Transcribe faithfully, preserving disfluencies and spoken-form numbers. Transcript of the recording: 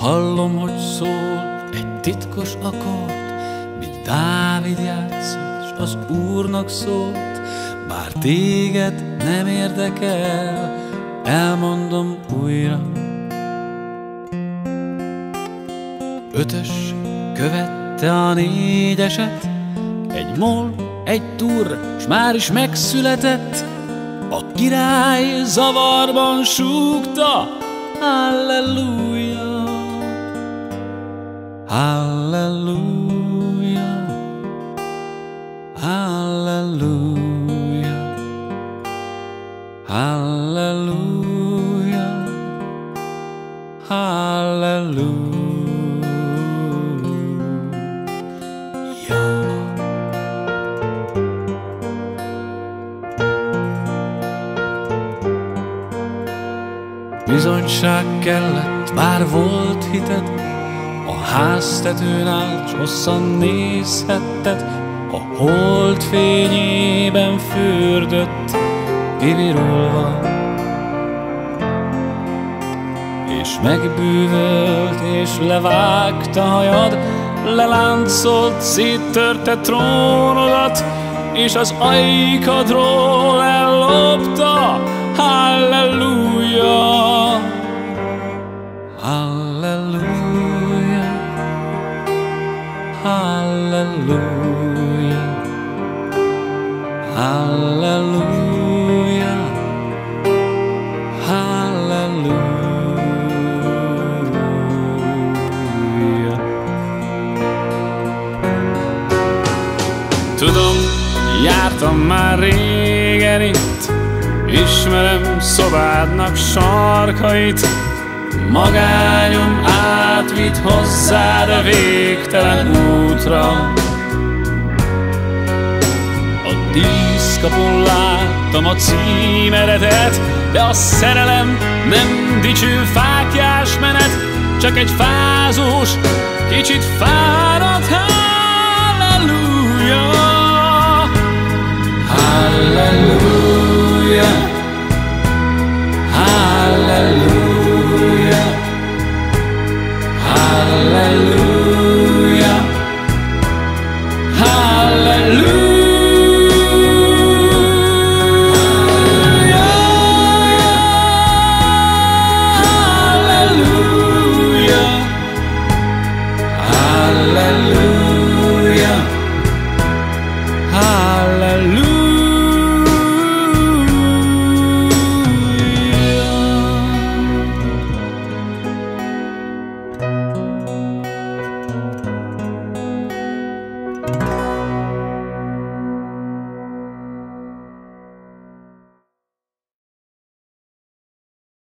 Hallom, hogy szól egy titkos akkord, míg Dávid játszott, s az Úrnak szólt. Bár téged nem érdekel, elmondom újra. Ötös követte a négyeset, egy moll, egy turr, s már is megszületett. A király zavarban súgta, halleluja, halleluja, halleluja, halleluja, halleluja. Bizonyság kellett, bár volt hited, a háztetőn állt, s hosszan nézhetted, a hold fényében fürdött, kivirulva, és megbűvölt, és levágta hajad, leláncolt, széttörte trónodat, és az ajkadról ellopta. Halleluja, halleluja, halleluja, halleluja, halleluja. Tudom, jártam már régen itt, ismerem szobádnak sarkait, magányom átvitt hozzád a végtelen útra. A díszkapun láttam a címeredet, de a szerelem nem dicső fáklyás menet, csak egy fázós, kicsit fáradt